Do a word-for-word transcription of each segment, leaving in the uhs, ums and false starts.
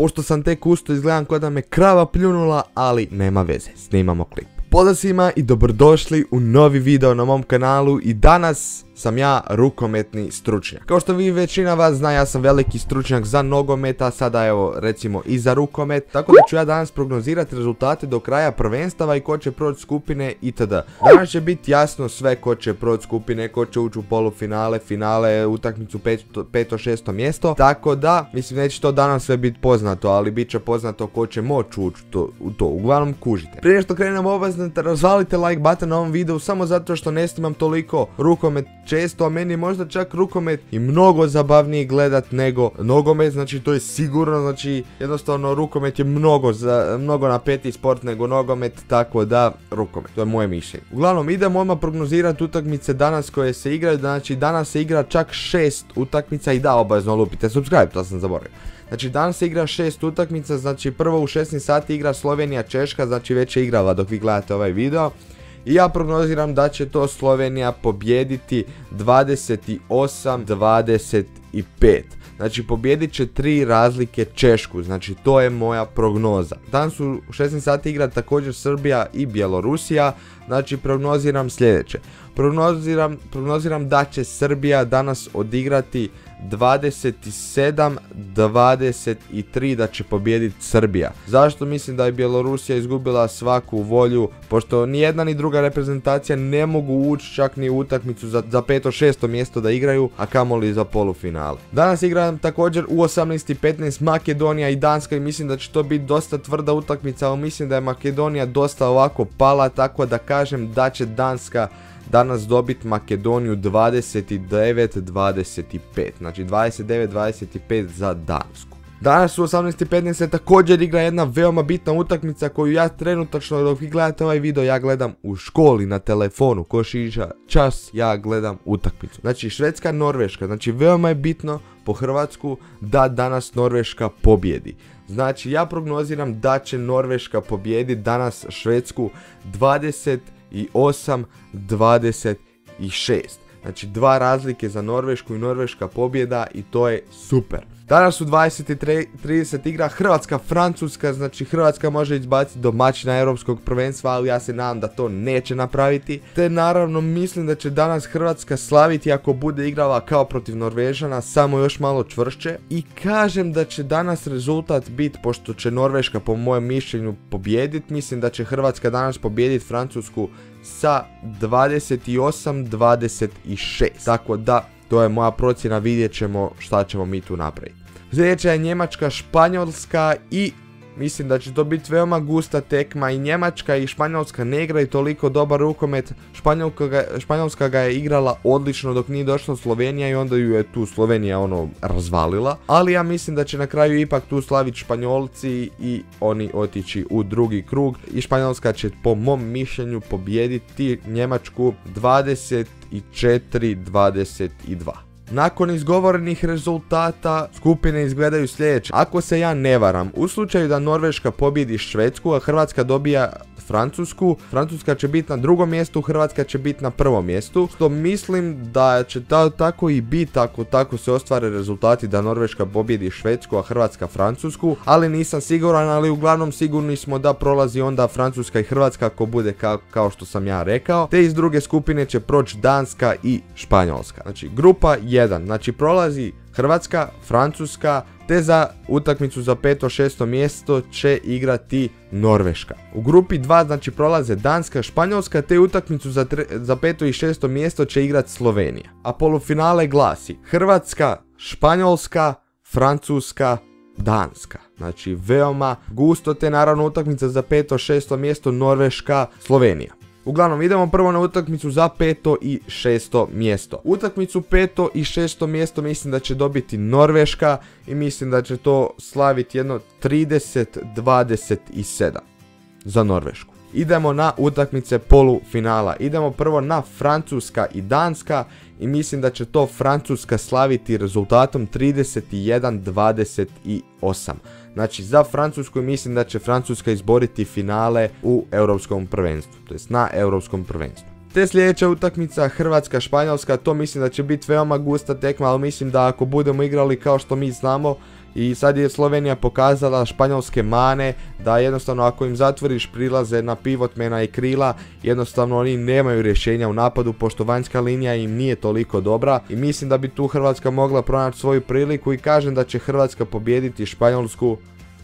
pošto sam tek usto izgledam kao da me krava pljunula, ali nema veze, snimamo klip. Pozdrav svima i dobrodošli u novi video na mom kanalu i danas sam ja rukometni stručnjak. Kao što vi većina vas zna, ja sam veliki stručnjak za nogomet, a sada evo recimo i za rukomet. Tako da ću ja danas prognozirati rezultate do kraja prvenstava i ko će proći skupine itd. Danas će biti jasno sve ko će proći skupine, ko će ući u polufinale, finale, utakmicu peto šesto mjesto. Tako da, mislim neće to danas sve biti poznato, ali bit će poznato ko će moći ući u to. Uglavnom kužite. Prije što krenemo obavezno razvalite like button na ovom videu samo zato što ne snimam toliko rukomet često, a meni je možda čak rukomet i mnogo zabavniji gledat nego nogomet, znači to je sigurno, znači jednostavno rukomet je mnogo, za, mnogo napetiji sport nego nogomet, tako da rukomet, to je moje mišljenje. Uglavnom idemo odmah prognozirati utakmice danas koje se igraju, znači danas se igra čak šest utakmica i da obavezno lupite subscribe, to sam zaboravio. Znači danas se igra šest utakmica, znači prvo u šesnaest sati igra Slovenija Češka, znači već je igrala dok vi gledate ovaj video. I ja prognoziram da će to Slovenija pobijediti dvadeset osam dvadeset pet. Znači pobijedit će tri razlike Češku, znači to je moja prognoza. Danas u šesnaest sati igra također Srbija i Bjelorusija, znači prognoziram sljedeće. Prognoziram, prognoziram da će Srbija danas odigrati dvadeset sedam dvadeset tri, da će pobijediti Srbija. Zašto mislim da je Bjelorusija izgubila svaku volju, pošto ni jedna ni druga reprezentacija ne mogu ući čak ni u utakmicu za, za peto šesto mjesto da igraju, a kamoli za polufinale. Danas igram također u osamnaest i petnaest Makedonija i Danska i mislim da će to biti dosta tvrda utakmica, ali mislim da je Makedonija dosta ovako pala, tako da kažem da će Danska danas dobiti Makedoniju dvadeset devet dvadeset pet, znači dvadeset devet dvadeset pet za Dansku. Danas u osamnaest i petnaest se također igra jedna veoma bitna utakmica koju ja trenutačno dok vi gledate ovaj video ja gledam u školi na telefonu, ko šiša čas ja gledam utakmicu. Znači Švedska Norveška, znači veoma je bitno po Hrvatsku da danas Norveška pobjedi. Znači ja prognoziram da će Norveška pobjediti danas Švedsku dvadeset osam dvadeset šest. Znači dva razlike za Norvešku i Norveška pobjeda i to je super. Danas u dvadeset i trideset igra Hrvatska Francuska, znači Hrvatska može izbaciti domaćina europskog prvenstva, ali ja se nadam da to neće napraviti. Te naravno mislim da će danas Hrvatska slaviti ako bude igrala kao protiv Norvežana, samo još malo čvršće. I kažem da će danas rezultat biti, pošto će Norveška po mojem mišljenju pobijediti, mislim da će Hrvatska danas pobijediti Francusku sa dvadeset osam dvadeset šest. Tako da to je moja procjena, vidjet ćemo šta ćemo mi tu napraviti. Sljedeća je Njemačka Španjolska i mislim da će to biti veoma gusta tekma i Njemačka i Španjolska ne igraju toliko dobar rukomet. Ga, Španjolska ga je igrala odlično dok nije došla Slovenija i onda ju je tu Slovenija ono razvalila. Ali ja mislim da će na kraju ipak tu slaviti Španjolci i oni otići u drugi krug. I Španjolska će po mom mišljenju pobijediti Njemačku dvadeset četiri dvadeset dva. Nakon izgovorenih rezultata skupine izgledaju sljedeće. Ako se ja ne varam, u slučaju da Norveška pobjedi Švedsku, a Hrvatska dobija Francusku, Francuska će biti na drugom mjestu, Hrvatska će biti na prvom mjestu, što mislim da će ta, tako i biti ako tako se ostvare rezultati da Norveška pobjedi Švedsku, a Hrvatska Francusku, ali nisam siguran, ali uglavnom sigurni smo da prolazi onda Francuska i Hrvatska ako bude ka, kao što sam ja rekao, te iz druge skupine će proći Danska i Španjolska. Znači grupa jedan, znači prolazi Hrvatska, Francuska, te za utakmicu za peto šesto mjesto će igrati Norveška. U grupi dva znači prolaze Danska, Španjolska, te utakmicu za, za peto i šesto mjesto će igrati Slovenija. A polufinale glasi Hrvatska, Španjolska, Francuska, Danska. Znači veoma gusto, te naravno utakmica za peto šesto mjesto Norveška, Slovenija. Uglavnom idemo prvo na utakmicu za peto i šesto mjesto. Utakmicu peto i šesto mjesto mislim da će dobiti Norveška i mislim da će to slaviti jedno trideset dvadeset sedam za Norvešku. Idemo na utakmice polufinala. Idemo prvo na Francuska i Danska i mislim da će to Francuska slaviti rezultatom trideset jedan dvadeset osam. Znači za Francusku mislim da će Francuska izboriti finale u europskom prvenstvu, to jest na europskom prvenstvu. Te sljedeća utakmica Hrvatska-Španjolska, to mislim da će biti veoma gusta tekma, ali mislim da ako budemo igrali kao što mi znamo, i sad je Slovenija pokazala španjolske mane, da jednostavno ako im zatvoriš prilaze na pivotmena i krila, jednostavno oni nemaju rješenja u napadu, pošto vanjska linija im nije toliko dobra i mislim da bi tu Hrvatska mogla pronaći svoju priliku i kažem da će Hrvatska pobijediti Španjolsku.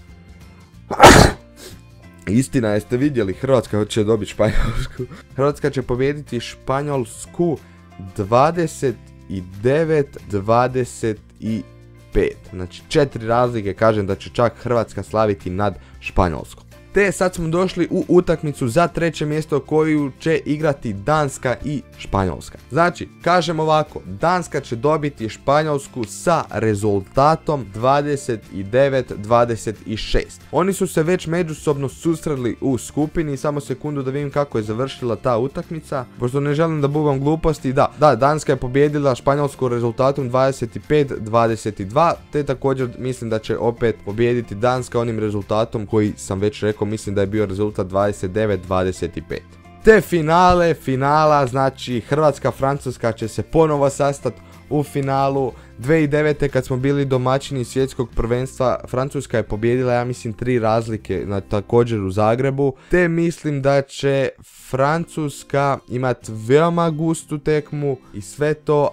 Istina, jeste vidjeli, Hrvatska će dobiti Španjolsku. Hrvatska će pobijediti Španjolsku dvadeset devet dvadeset pet. Znači četiri razlike, kažem da će čak Hrvatska slaviti nad Španjolskom. Te sad smo došli u utakmicu za treće mjesto koju će igrati Danska i Španjolska. Znači, kažem ovako, Danska će dobiti Španjolsku sa rezultatom dvadeset devet dvadeset šest. Oni su se već međusobno susreli u skupini, samo sekundu da vidim kako je završila ta utakmica, pošto ne želim da bubam gluposti. Da, da, Danska je pobijedila Španjolsku rezultatom dvadeset pet dvadeset dva, te također mislim da će opet pobijediti Danska onim rezultatom koji sam već rekao, mislim da je bio rezultat dvadeset devet dvadeset pet. Te finale, finala, znači Hrvatska-Francuska će se ponovo sastati u finalu. dvije tisuće devete kad smo bili domaćini svjetskog prvenstva, Francuska je pobijedila, ja mislim, tri razlike, na, također u Zagrebu. Te mislim da će Francuska imati veoma gustu tekmu i sve to,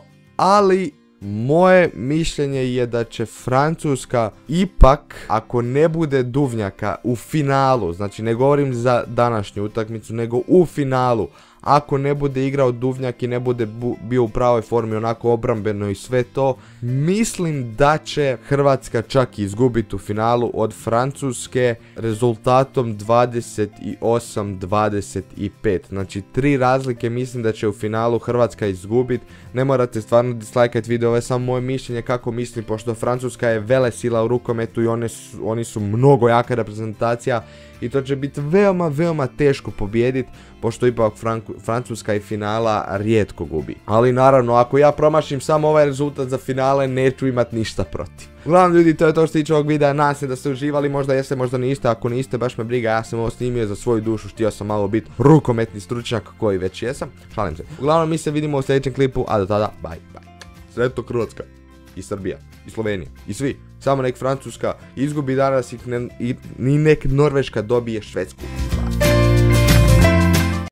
ali moje mišljenje je da će Francuska ipak, ako ne bude Duvnjaka u finalu, znači ne govorim za današnju utakmicu, nego u finalu, ako ne bude igrao Duvnjak i ne bude bio u pravoj formi, onako obrambeno i sve to, mislim da će Hrvatska čak izgubiti u finalu od Francuske rezultatom dvadeset osam dvadeset pet. Znači tri razlike mislim da će u finalu Hrvatska izgubiti. Ne morate stvarno dislajkati video, ovo je samo moje mišljenje kako mislim, pošto Francuska je velesila u rukometu i one su, oni su mnogo jaka reprezentacija i to će biti veoma, veoma teško pobijediti, pošto ipak Franku, Francuska i finala rijetko gubi. Ali naravno, ako ja promašim samo ovaj rezultat za finale, neću imati ništa protiv. Uglavnom ljudi, to je to što se tiče ovog videa, nadam se da ste uživali, možda jeste, možda niste, ako niste, baš me briga, ja sam ovo snimio za svoju dušu, htio sam malo biti rukometni stručnjak koji već jesam, šalim se. Uglavnom mi se vidimo u sljedećem klipu, a do tada, bye, bye. Sretno Hrvatska, i Srbija, i Slovenija, i svi, samo nek Francuska izgubi danas i, ne, i nek Norveška dobije Švedsku.